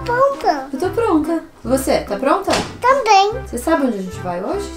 pronta. Eu tô pronta. Você, tá pronta? Também. Você sabe onde a gente vai hoje?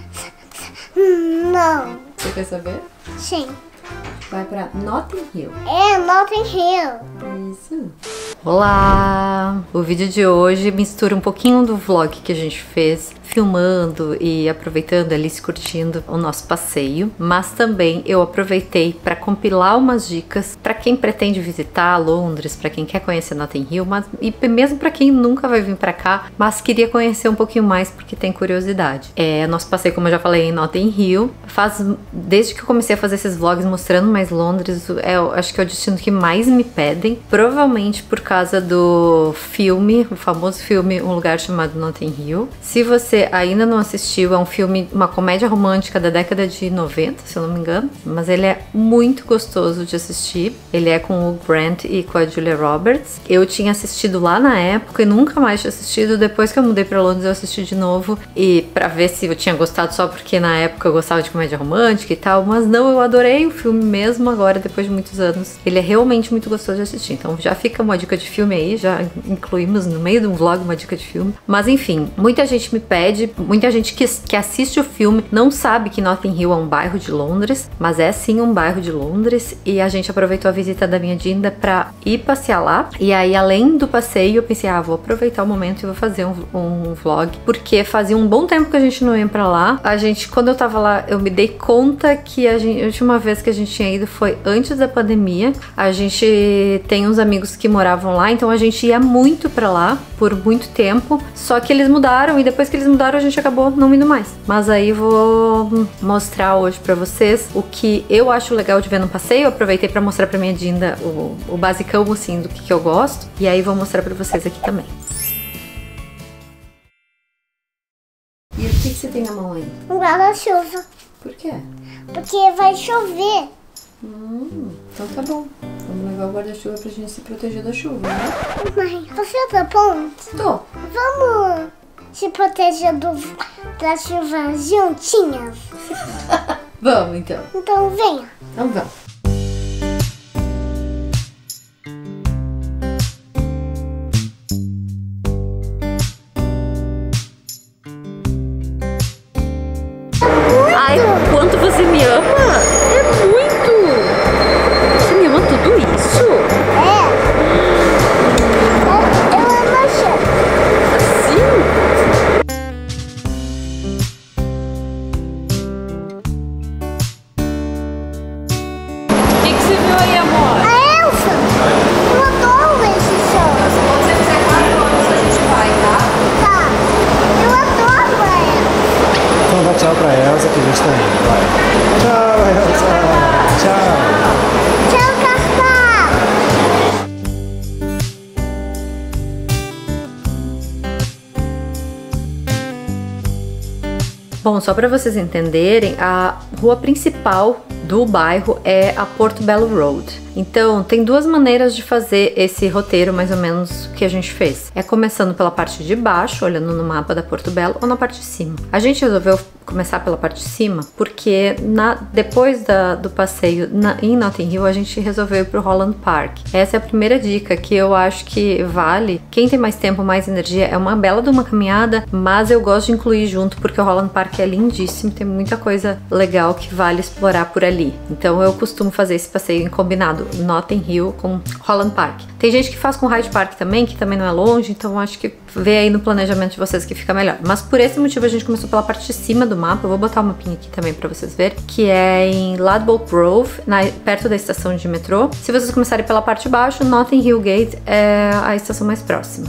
Não. Você quer saber? Sim. Vai pra Notting Hill. É Notting Hill. Isso. Olá! O vídeo de hoje mistura um pouquinho do vlog que a gente fez, filmando e aproveitando ali, se curtindo o nosso passeio, mas também eu aproveitei para compilar umas dicas para quem pretende visitar Londres, para quem quer conhecer Notting Hill, mas e mesmo para quem nunca vai vir para cá, mas queria conhecer um pouquinho mais porque tem curiosidade. Nosso passeio, como eu já falei, em Notting Hill, desde que eu comecei a fazer esses vlogs mostrando mais Londres, acho que é o destino que mais me pedem, provavelmente por causa do filme, o famoso filme Um Lugar Chamado Notting Hill. Se você ainda não assistiu, é um filme, uma comédia romântica da década de 90, se eu não me engano, mas ele é muito gostoso de assistir. Ele é com o Hugh Grant e com a Julia Roberts. Eu tinha assistido lá na época e nunca mais tinha assistido. Depois que eu mudei pra Londres, eu assisti de novo e pra ver se eu tinha gostado só porque na época eu gostava de comédia romântica e tal, mas não, eu adorei o filme mesmo agora, depois de muitos anos. Ele é realmente muito gostoso de assistir, então já fica uma dica de filme aí, já incluímos no meio de um vlog uma dica de filme. Mas enfim, muita gente me pede, muita gente que assiste o filme não sabe que Notting Hill é um bairro de Londres, mas é sim um bairro de Londres, e a gente aproveitou a visita da minha Dinda pra ir passear lá. E aí, além do passeio, eu pensei, vou aproveitar o momento e vou fazer um vlog, porque fazia um bom tempo que a gente não ia pra lá. Quando eu tava lá, eu me dei conta que a última vez que a gente tinha ido foi antes da pandemia. A gente tem uns amigos que moravam lá, então a gente ia muito pra lá por muito tempo, só que eles mudaram e depois que eles mudaram a gente acabou não indo mais. Mas aí vou mostrar hoje pra vocês o que eu acho legal de ver no passeio. Eu aproveitei pra mostrar pra minha Dinda o basicão assim do que eu gosto, e aí vou mostrar pra vocês aqui também. E o que você tem na mão aí? Um guarda-chuva. Por quê? Porque vai chover. Então tá bom. Vamos levar o guarda-chuva pra gente se proteger da chuva, né? Mãe, você tá pronto? Tô. Vamos se proteger da chuva juntinhas? Vamos então. Então venha. Então vamos. Ai, quanto você me ama! É muito! Você me ama tudo isso? Eu amo a chuva. Assim? O que você viu aí, amor? A Elsa. Eu adoro esse som. Quando você fizer 4 anos, a gente vai, tá? Tá. Eu adoro a Elsa. Então dá tchau pra Elsa que a gente tá indo, vai. Tchau, Elsa. Tchau. Tchau, Carpa. Bom, só para vocês entenderem, a rua principal do bairro é a Portobello Road. Então, tem duas maneiras de fazer esse roteiro, mais ou menos, que a gente fez. É começando pela parte de baixo, olhando no mapa da Portobello, ou na parte de cima. A gente resolveu começar pela parte de cima, porque depois do passeio em Notting Hill, a gente resolveu ir pro Holland Park. Essa é a primeira dica que eu acho que vale. Quem tem mais tempo, mais energia, é uma bela de uma caminhada, mas eu gosto de incluir junto, porque o Holland Park é lindíssimo, tem muita coisa legal que vale explorar por ali. Então eu costumo fazer esse passeio em combinado, Notting Hill com Holland Park. Tem gente que faz com Hyde Park também, que também não é longe, então acho que vê aí no planejamento de vocês que fica melhor. Mas por esse motivo a gente começou pela parte de cima do mapa. Eu vou botar um mapinha aqui também pra vocês verem, que é em Ladbroke Grove, perto da estação de metrô. Se vocês começarem pela parte de baixo, Notting Hill Gate é a estação mais próxima.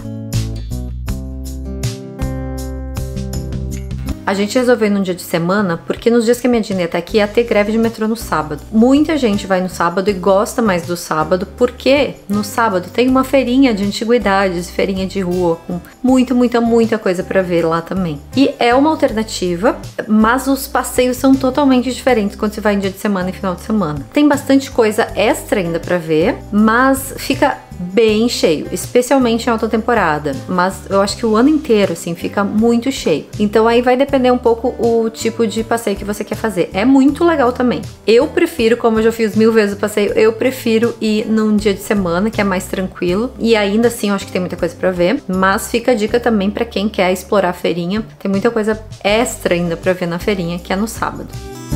A gente resolveu ir num dia de semana, porque nos dias que a minha Dinda tá aqui ia ter greve de metrô no sábado. Muita gente vai no sábado e gosta mais do sábado, porque no sábado tem uma feirinha de antiguidades, feirinha de rua, com muita coisa pra ver lá também. E é uma alternativa, mas os passeios são totalmente diferentes quando você vai em dia de semana e final de semana. Tem bastante coisa extra ainda pra ver, mas fica bem cheio, especialmente em alta temporada, mas eu acho que o ano inteiro, assim, fica muito cheio. Então aí vai depender um pouco o tipo de passeio que você quer fazer. É muito legal também. Eu prefiro, como eu já fiz 1000 vezes o passeio, eu prefiro ir num dia de semana, que é mais tranquilo, e ainda assim eu acho que tem muita coisa pra ver, mas fica a dica também pra quem quer explorar a feirinha, tem muita coisa extra ainda pra ver na feirinha, que é no sábado.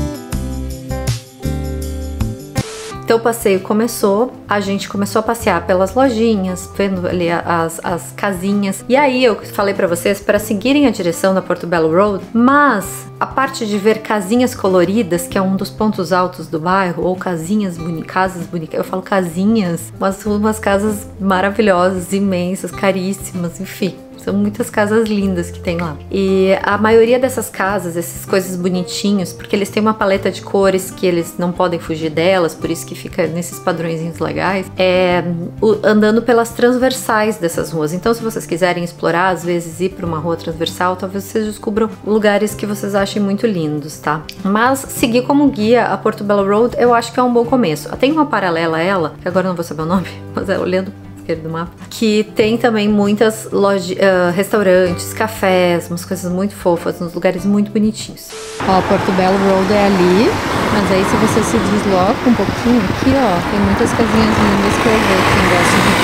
Então o passeio começou, a gente começou a passear pelas lojinhas, vendo ali as casinhas. E aí eu falei pra vocês para seguirem a direção da Portobello Road, mas a parte de ver casinhas coloridas, que é um dos pontos altos do bairro, ou casas bonitas, eu falo casinhas, mas umas casas maravilhosas, imensas, caríssimas, enfim. São muitas casas lindas que tem lá. E a maioria dessas casas, essas coisas bonitinhos, porque eles têm uma paleta de cores que eles não podem fugir delas, por isso que fica nesses padrõezinhos legais, andando pelas transversais dessas ruas. Então, se vocês quiserem explorar, às vezes ir para uma rua transversal, talvez vocês descubram lugares que vocês achem muito lindos, tá? Mas seguir como guia a Portobello Road, eu acho que é um bom começo. Tem uma paralela a ela, que agora eu não vou saber o nome, mas olhando do mapa, que tem também muitas lojas, restaurantes, cafés, umas coisas muito fofas, uns lugares muito bonitinhos. Ó, Portobello Road é ali, mas aí se você se desloca um pouquinho aqui, ó, tem muitas casinhas lindas que eu vou, quem gosta de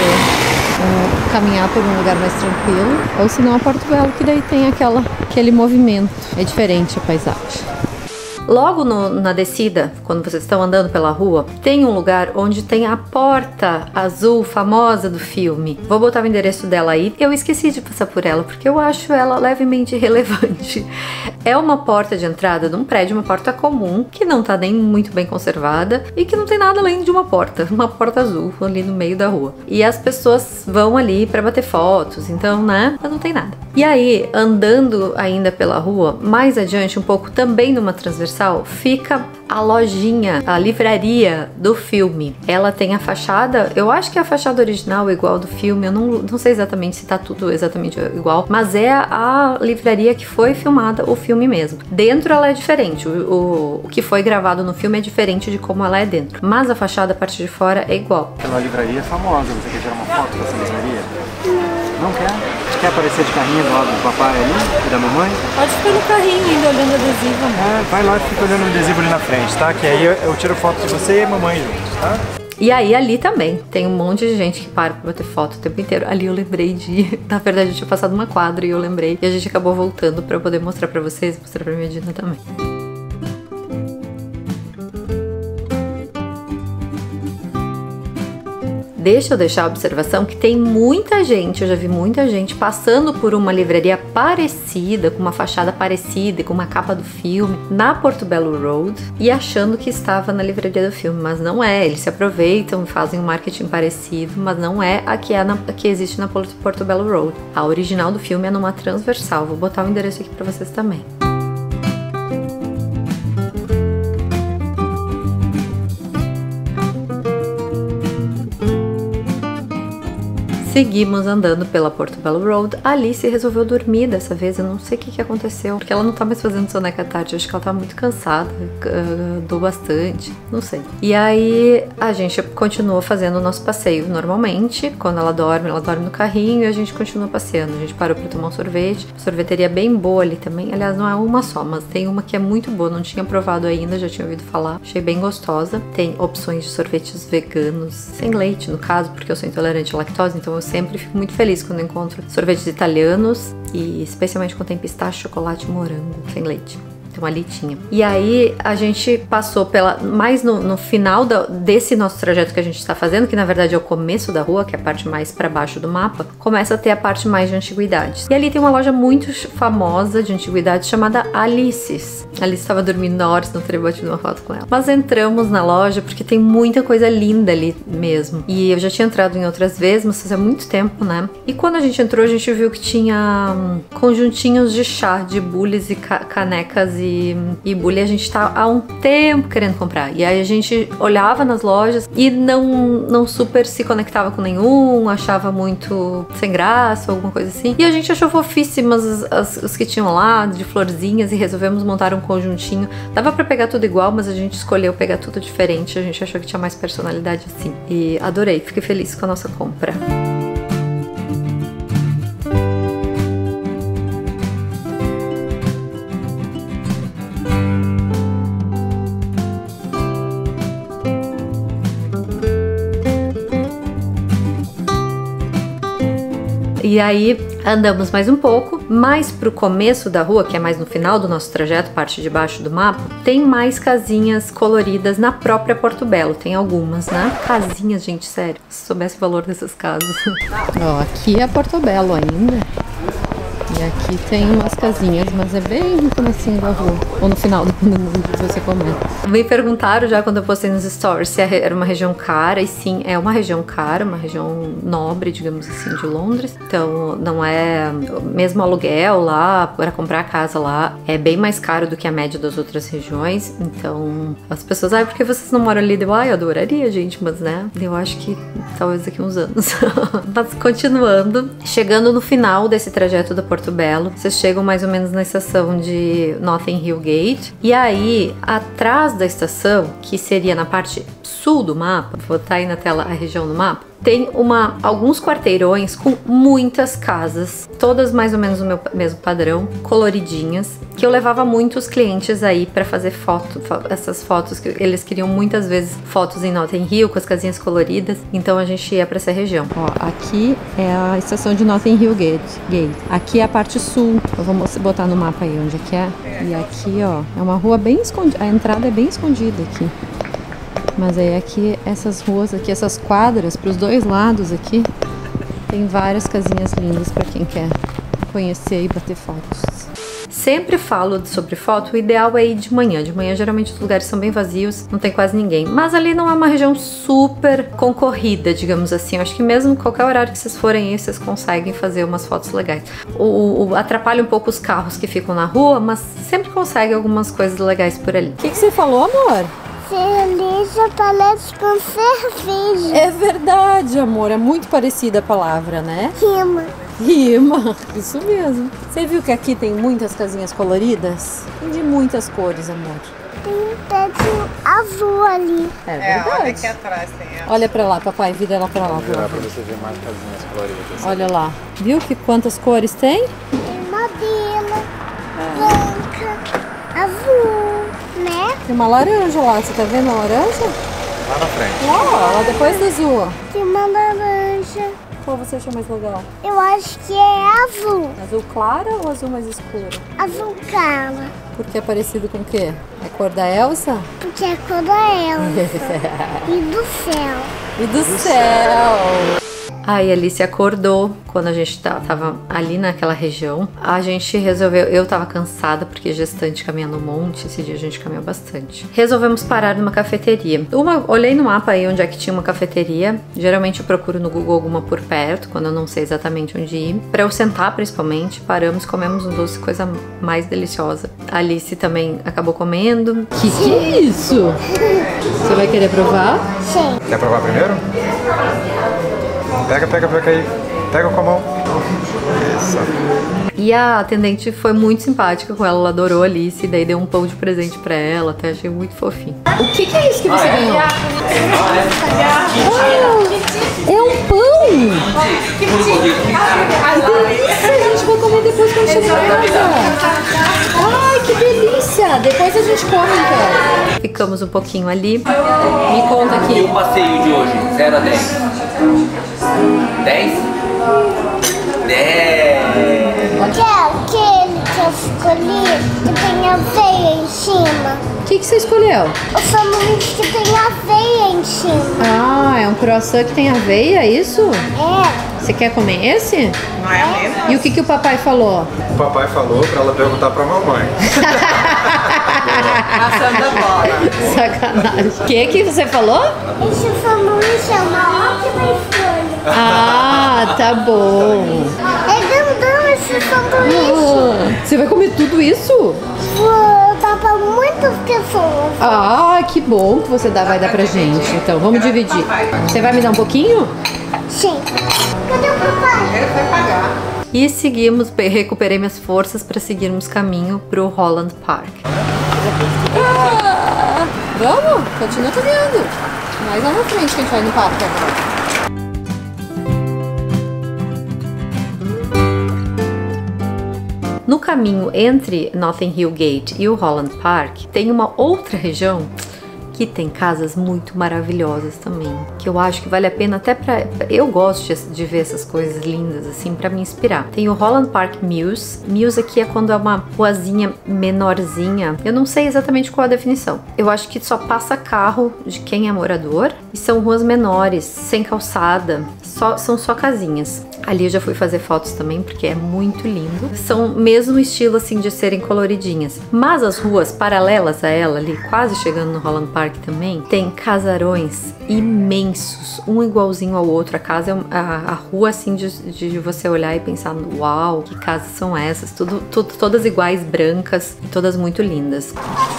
ver, caminhar por um lugar mais tranquilo, ou se não a Portobello, que daí tem aquele movimento, é diferente a paisagem. Logo na descida, quando vocês estão andando pela rua, tem um lugar onde tem a porta azul famosa do filme. Vou botar o endereço dela aí. Eu esqueci de passar por ela, porque eu acho ela levemente relevante. É uma porta de entrada de um prédio, uma porta comum, que não tá nem muito bem conservada e que não tem nada além de uma porta azul ali no meio da rua. E as pessoas vão ali pra bater fotos, então, né, mas não tem nada. E aí, andando ainda pela rua, mais adiante um pouco, também numa transversal, fica a lojinha, a livraria do filme. Ela tem a fachada, eu acho que a fachada original é igual do filme, eu não sei exatamente se tá tudo exatamente igual, mas é a livraria que foi filmada o filme mesmo. Dentro ela é diferente, o que foi gravado no filme é diferente de como ela é dentro, mas a fachada, a parte de fora, é igual. Aquela livraria é famosa, você quer tirar uma foto dessa livraria? Não quer? Quer aparecer de carrinho do lado do papai ali e da mamãe? Pode ficar no carrinho ainda olhando o adesivo. Vai lá e fica olhando o adesivo ali na frente, tá? Que aí eu tiro foto de você e a mamãe juntos, tá? E aí ali também tem um monte de gente que para pra bater foto o tempo inteiro. Ali eu lembrei de... Na verdade eu tinha passado uma quadra e eu lembrei. E a gente acabou voltando pra poder mostrar pra vocês e mostrar pra Medina também. Deixa eu deixar a observação que tem muita gente, eu já vi muita gente passando por uma livraria parecida, com uma fachada parecida e com uma capa do filme, na Portobello Road, e achando que estava na livraria do filme, mas não é. Eles se aproveitam, fazem um marketing parecido, mas não é a que existe na Portobello Road. A original do filme é numa transversal, vou botar o endereço aqui para vocês também. Seguimos andando pela Portobello Road. A Alice resolveu dormir dessa vez, eu não sei o que aconteceu, porque ela não tá mais fazendo soneca à tarde, eu acho que ela tá muito cansada, andou bastante, não sei. E aí a gente continuou fazendo o nosso passeio normalmente, quando ela dorme no carrinho e a gente continua passeando. A gente parou pra tomar um sorvete, sorveteria bem boa ali também, aliás não é uma só, mas tem uma que é muito boa, não tinha provado ainda, já tinha ouvido falar, achei bem gostosa. Tem opções de sorvetes veganos, sem leite no caso, porque eu sou intolerante à lactose, então eu sempre fico muito feliz quando encontro sorvetes italianos e especialmente quando tem pistache, chocolate e morango sem leite. Então ali tinha. E aí a gente passou mais no final desse nosso trajeto que a gente está fazendo, que na verdade é o começo da rua, que é a parte mais para baixo do mapa, começa a ter a parte mais de antiguidades. E ali tem uma loja muito famosa de antiguidades chamada Alice's. A Alice estava dormindo na hora, senão teria batido uma foto com ela. Mas entramos na loja porque tem muita coisa linda ali mesmo. E eu já tinha entrado em outras vezes, mas fazia muito tempo, né? E quando a gente entrou, a gente viu que tinha conjuntinhos de chá, de bules e canecas e e bule a gente tá há um tempo querendo comprar. E aí a gente olhava nas lojas e não super se conectava com nenhum, achava muito sem graça, alguma coisa assim. E a gente achou fofíssimas os que tinham lá, de florzinhas, e resolvemos montar um conjuntinho. Dava pra pegar tudo igual, mas a gente escolheu pegar tudo diferente. A gente achou que tinha mais personalidade assim. E adorei, fiquei feliz com a nossa compra. E aí andamos mais um pouco, mais pro começo da rua, que é mais no final do nosso trajeto, parte de baixo do mapa, tem mais casinhas coloridas na própria Porto Belo, tem algumas, né? Casinhas, gente, sério, se soubesse o valor dessas casas. Ó, aqui é Porto Belo ainda. E aqui tem umas casinhas, mas é bem no comecinho da rua. Ou no final, dependendo do que você comer. Me perguntaram já quando eu postei nos stories se era uma região cara. E sim, é uma região cara, uma região nobre, digamos assim, de Londres. Então não é... Mesmo aluguel lá, para comprar casa lá, é bem mais caro do que a média das outras regiões. Então as pessoas, por que vocês não moram ali? Eu adoraria, gente, mas né, eu acho que talvez daqui uns anos. Mas continuando, chegando no final desse trajeto da Porto Belo, vocês chegam mais ou menos na estação de Notting Hill Gate, e aí atrás da estação, que seria na parte sul do mapa, vou botar aí na tela a região do mapa, tem alguns quarteirões com muitas casas, todas mais ou menos o mesmo padrão, coloridinhas, que eu levava muitos clientes aí para fazer essas fotos, que eles queriam muitas vezes fotos em Notting Hill com as casinhas coloridas, então a gente ia para essa região. Ó, aqui é a estação de Notting Hill Gate. Aqui é a parte sul, eu vou botar no mapa aí onde é que é. E aqui, ó, é uma rua bem escondida, a entrada é bem escondida aqui. Mas aí aqui, essas ruas aqui, essas quadras, para os dois lados aqui, tem várias casinhas lindas para quem quer conhecer e bater fotos. Sempre falo sobre foto, o ideal é ir de manhã. De manhã, geralmente, os lugares são bem vazios, não tem quase ninguém. Mas ali não é uma região super concorrida, digamos assim. Eu acho que mesmo qualquer horário que vocês forem aí, vocês conseguem fazer umas fotos legais. Atrapalha um pouco os carros que ficam na rua, mas sempre consegue algumas coisas legais por ali. O que você falou, amor? Cerveja parece com cerveja. É verdade, amor. É muito parecida a palavra, né? Rima. Rima. Isso mesmo. Você viu que aqui tem muitas casinhas coloridas? Tem de muitas cores, amor. Tem um teto azul ali. É verdade. Olha aqui atrás tem ela. Olha pra lá, papai. Vira ela pra lá. Vou virar pra você ver mais casinhas coloridas. Olha lá. Viu que quantas cores tem? Tem modelo, branca, azul, né? Tem uma laranja lá. Você tá vendo a laranja? Lá na frente. Ó, lá depois da azul. Tem uma laranja. Qual você achou mais legal? Eu acho que é azul. Azul clara ou azul mais escuro? Azul clara. Porque é parecido com o quê? É cor da Elsa? Porque é cor da Elsa. E do céu. E do céu! Aí a Alice acordou quando a gente tava ali naquela região. A gente resolveu, eu tava cansada porque gestante caminhando um monte, esse dia a gente caminhou bastante. Resolvemos parar numa cafeteria. Olhei no mapa aí onde é que tinha uma cafeteria. Geralmente eu procuro no Google alguma por perto, quando eu não sei exatamente onde ir. Pra eu sentar principalmente, paramos, comemos um doce, coisa mais deliciosa. A Alice também acabou comendo. Que é isso? Você vai querer provar? Sim. Quer provar primeiro? Pega aí. Pega com a mão. Isso. E a atendente foi muito simpática com ela, ela adorou a Alice, daí deu um pão de presente pra ela, até achei muito fofinho. O que é isso que você ganhou? É um pão! Que delícia! A gente vai comer depois quando chegar em casa. Ai, que delícia! Depois a gente come então. Ficamos um pouquinho ali. Me conta aqui. E o passeio de hoje? 0 a 10? 10? 10! Que é aquele que eu escolhi que tem aveia em cima. O que você escolheu? O sanduíche que tem aveia em cima. Ah, é um croissant que tem aveia, é isso? É. Você quer comer esse? Não é a mesma? E o que o papai falou? O papai falou pra ela perguntar pra mamãe. Passando a bola. Sacanagem. O que você falou? Esse sanduíche é uma ótima escolha. Ah, tá bom. É grandão esse sanduíche. Você vai comer tudo isso? Vou dar dar pra muitas pessoas. Ah, que bom que você vai dar pra gente. Então, vamos dividir. Você vai me dar um pouquinho? Sim. Cadê o papai? Ele foi pagar. E seguimos, recuperei minhas forças para seguirmos caminho pro Holland Park. Vamos, continua caminhando. Mais lá na frente que a gente vai no parque agora. No caminho entre Notting Hill Gate e o Holland Park, tem uma outra região que tem casas muito maravilhosas também, que eu acho que vale a pena até pra... Eu gosto de ver essas coisas lindas, assim, pra me inspirar. Tem o Holland Park Mews. Mews aqui é quando é uma ruazinha menorzinha. Eu não sei exatamente qual a definição. Eu acho que só passa carro de quem é morador e são ruas menores, sem calçada, são só casinhas. Ali eu já fui fazer fotos também, porque é muito lindo. São mesmo estilo, assim, de serem coloridinhas. Mas as ruas paralelas a ela ali, quase chegando no Holland Park também, tem casarões imensos, um igualzinho ao outro. A casa é a rua, assim, de você olhar e pensar, uau, que casas são essas? Todas iguais, brancas, e todas muito lindas.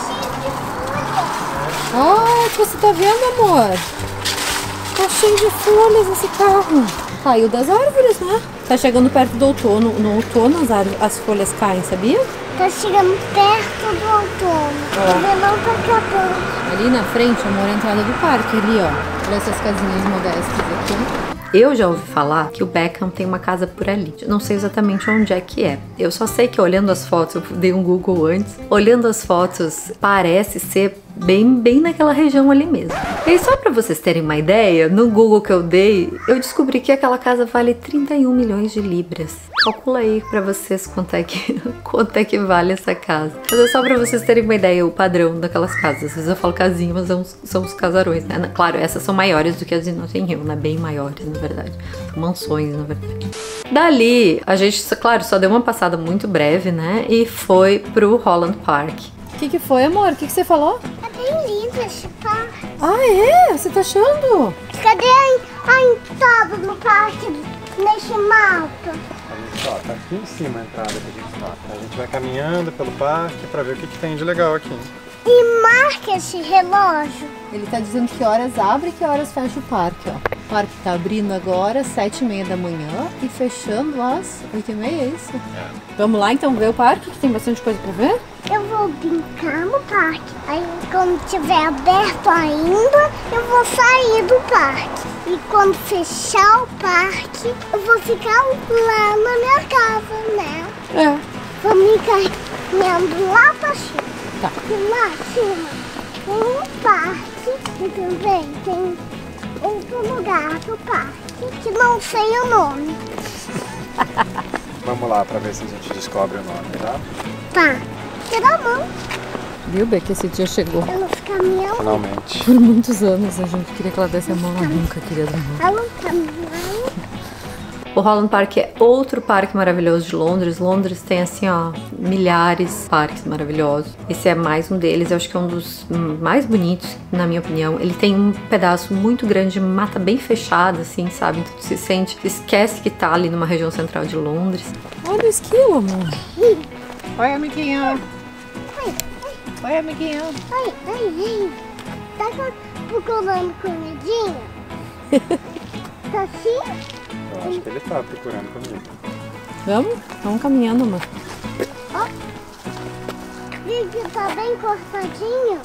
Ah, você tá vendo, amor? Tá cheio de folhas esse carro. Caiu das árvores, né? Tá chegando perto do outono. No outono as folhas caem, sabia? Tá chegando perto do outono. O verão tá acabando. Ali na frente, amor, a entrada do parque, ali, ó. Olha essas casinhas modestas aqui. Eu já ouvi falar que o Beckham tem uma casa por ali. Eu não sei exatamente onde é que é. Eu só sei que olhando as fotos, eu dei um Google antes. Olhando as fotos, parece ser bem naquela região ali mesmo. E só pra vocês terem uma ideia, no Google que eu dei, eu descobri que aquela casa vale 31 milhões de libras. Calcula aí pra vocês quanto é que vale essa casa. Mas é só pra vocês terem uma ideia, o padrão daquelas casas. Às vezes eu falo casinha, mas são os casarões, né? Claro, essas são maiores do que as de Notting Hill, né? Bem maiores, na verdade. Mansões, na verdade. Dali, a gente, claro, só deu uma passada muito breve, né? E foi pro Holland Park. O que foi, amor? O que você falou? É bem lindo esse parque. Ah, é? Você tá achando? Cadê a entrada do parque nesse mapa? Ó, tá aqui em cima a entrada que a gente tá. A gente vai caminhando pelo parque pra ver o que tem de legal aqui. E marca esse relógio. Ele tá dizendo que horas abre e que horas fecha o parque, ó. O parque tá abrindo agora às 7h30 da manhã e fechando às 8h30, é isso? É. Vamos lá então ver o parque, que tem bastante coisa pra ver? Eu vou brincar no parque. Aí quando tiver aberto ainda, eu vou sair do parque. E quando fechar o parque, eu vou ficar lá na minha casa, né? É. Vou me caminhando lá pra cima. Tá. E lá acima tem um parque e também tem outro lugar do parque que não sei o nome. Vamos lá pra ver se a gente descobre o nome, tá? Tá. Tira a mão. Viu, Beck? Esse dia chegou. Elas caminham. Finalmente. Por muitos anos a gente queria que ela desse a mão, ela nunca queria dar a mão. Elas caminham. O Holland Park é outro parque maravilhoso de Londres. Londres tem, assim, ó, milhares de parques maravilhosos. Esse é mais um deles, eu acho que é um dos mais bonitos, na minha opinião. Ele tem um pedaço muito grande de mata bem fechada, assim, sabe? Então tu se sente, esquece que tá ali numa região central de Londres. Olha o esquilo, amor. Oi, amiguinho. Oi, amiguinho. Ai. Tá procurando comidinha? Tá assim? Eu acho que ele tá procurando comida. Vamos caminhando, amor. Ó. Vídeo tá bem cortadinho.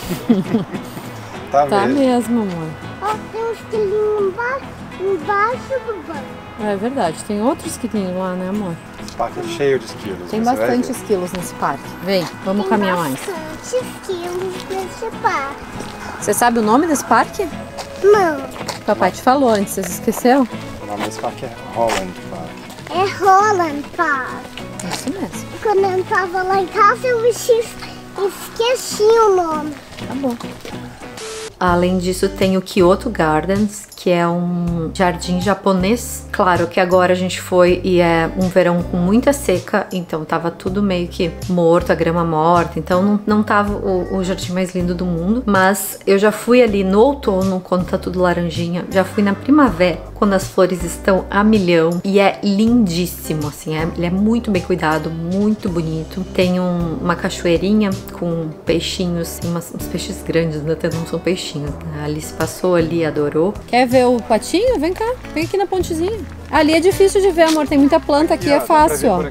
Tá mesmo, amor. Ó, tem um esquilinho embaixo do banco. É verdade, tem outros esquilinhos lá, né, amor? Esse parque é cheio de esquilos. Tem você vai bastante ver. esquilos nesse parque. Vem, vamos caminhar mais. Tem bastante esquilos nesse parque. Você sabe o nome desse parque? Não, Papai te falou antes, você se esqueceu? O nome desse parque é Holland Park. é Holland Park. É isso mesmo. Quando eu tava lá em casa, eu esqueci o nome. Tá bom. Além disso, tem o Kyoto Gardens, que é um jardim japonês. Claro que agora a gente foi e é um verão com muita seca, então tava tudo meio que morto, a grama morta, então não tava o jardim mais lindo do mundo. Mas eu já fui ali no outono, quando tá tudo laranjinha, já fui na primavera, quando as flores estão a milhão, e é lindíssimo, assim, ele é muito bem cuidado, muito bonito. Tem uma cachoeirinha com peixinhos, uns peixes grandes, até não são peixinhos, né? A Alice passou ali, adorou. Quer ver o patinho? Vem cá, vem aqui na pontezinha. Ali é difícil de ver, amor, tem muita planta aqui, é fácil, ó. O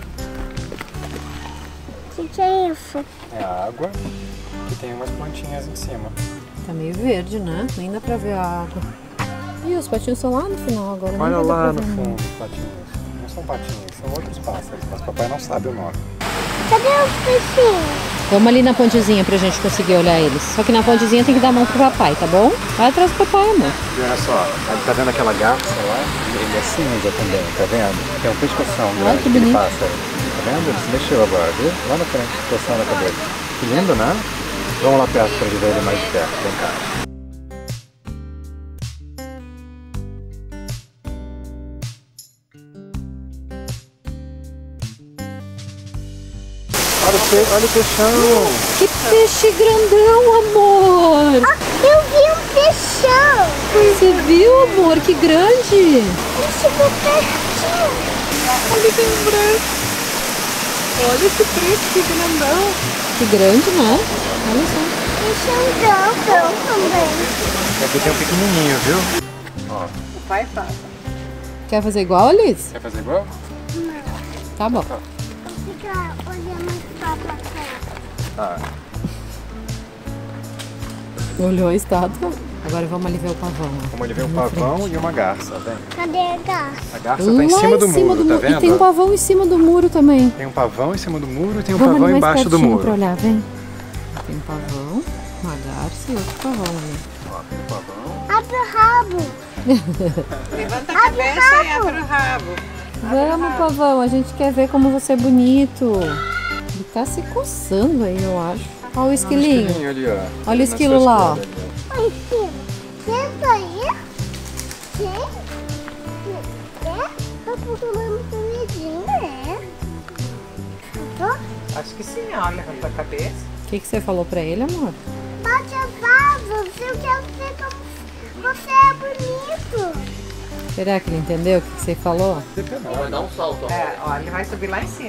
que é isso? É água e tem umas plantinhas em cima. Tá meio verde, né? Nem dá pra ver a água. Ih, os patinhos estão lá no final agora. Olha lá no fundo os patinhos. Não são patinhos, são outros pássaros, mas papai não sabe o nome. Cadê os peixinhos? Vamos ali na pontezinha pra gente conseguir olhar eles. Só que na pontezinha tem que dar a mão pro papai, tá bom? Vai atrás do papai, amor. E olha só, tá vendo aquela garça lá? Ele é cinza também, tá vendo? Tem um pescoção grande, que aquele bonito. pássaro. Tá vendo? Ele se mexeu agora, viu? Lá na frente, coçando a cabeça. Que lindo, né? Vamos lá perto pra ver ele mais de perto. Vem cá. Olha o peixão! Que peixe grandão, amor! Eu vi um peixão. Você viu, amor? Que grande! Ele chegou pertinho. Ali tem um branco. Olha esse preto, que grandão. Que grande, né? Olha só. Peixão grandão também. Aqui tem um pequenininho, viu? Ó, O pai faz. Quer fazer igual, Alice? quer fazer igual? Tá bom. Fica olhando só pra cá. Ah, Olhou a estátua. Agora vamos ali ver o pavão. Ó. como ele vê um pavão e uma garça, vem. Cadê a garça? A garça tá em cima do muro, tá vendo? E tem um pavão em cima do muro também. Tem um pavão em cima do muro e tem um Vamos pavão ali mais embaixo do pertinho muro. pra olhar, vem. Tem um pavão, uma garça e outro pavão ali. Ó, tem um pavão. Abre o rabo. Levanta a cabeça e abre o rabo. Vamos, pavão, a gente quer ver como você é bonito. Ele tá se coçando aí, eu acho. Olha o esquilinho. Esquilinho ali, ó. Olha o esquilo lá, ó. Oi, filho. Senta aí. Quem? É? Tá procurando comidinha, é? Tô? Acho que sim, ó. Levanta a cabeça. O que você falou pra ele, amor? Bate as asas. Eu quero ver como você é bonito. Será que ele entendeu o que você falou? Vai dar um salto, ó. É, ó, ele vai subir lá em cima.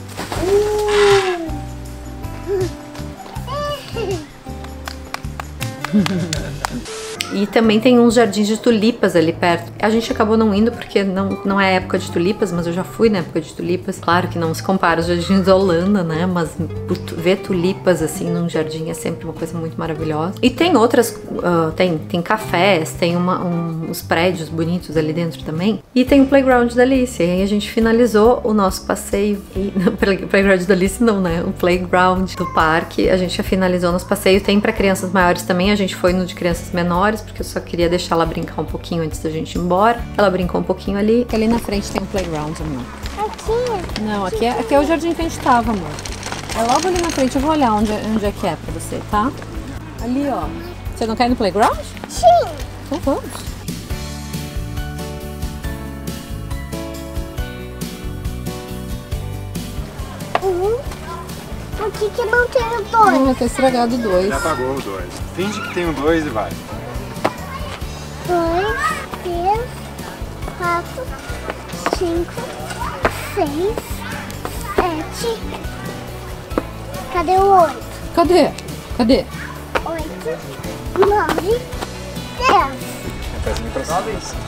E também tem uns jardins de tulipas ali perto. A gente acabou não indo porque não é época de tulipas, mas eu já fui na época de tulipas. Claro que não se compara aos jardins da Holanda, né? Mas ver tulipas assim num jardim é sempre uma coisa muito maravilhosa. E tem outras, tem cafés, tem uns prédios bonitos ali dentro também. E tem o playground da Alice. E aí a gente finalizou o nosso passeio. O playground da Alice não, né? O playground do parque. A gente já finalizou nosso passeio. Tem para crianças maiores também. A gente foi no de crianças menores, porque eu só queria deixar ela brincar um pouquinho antes da gente ir embora. Ela brincou um pouquinho ali. Ali na frente tem um playground, amor. Aqui. Não, aqui é o jardim que a gente tava, amor. É logo ali na frente. Eu vou olhar onde é que é pra você, tá? Ali, ó. Você não quer ir no playground? Sim. Então vamos. Por que não tem o dois? Não, tá estragado dois. Já apagou o 2. Finge que tem um 2 e vai. 2, 3, 4, 5, 6, 7. Cadê o 8? Cadê? 8, 9, 10. Um pezinho pra cima.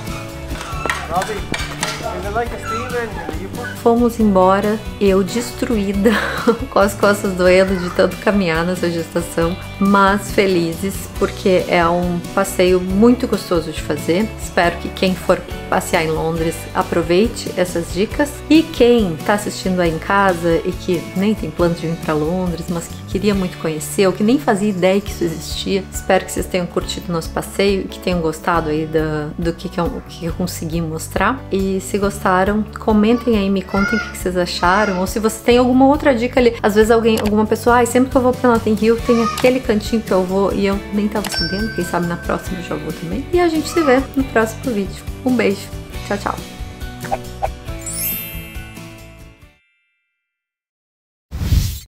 Fomos embora, eu destruída, com as costas doendo de tanto caminhar nessa gestação, mas felizes, porque é um passeio muito gostoso de fazer. Espero que quem for passear em Londres aproveite essas dicas. E quem está assistindo aí em casa e que nem tem plano de vir para Londres, mas que queria muito conhecer, ou que nem fazia ideia que isso existia. Espero que vocês tenham curtido o nosso passeio e que tenham gostado aí do que eu consegui mostrar. E se gostaram, comentem aí, me contem o que vocês acharam, ou se você tem alguma outra dica ali. Às vezes alguma pessoa, sempre que eu vou pra Notting Hill tem aquele cantinho que eu vou e eu nem tava sabendo, quem sabe na próxima eu já vou também. E a gente se vê no próximo vídeo. Um beijo, tchau, tchau!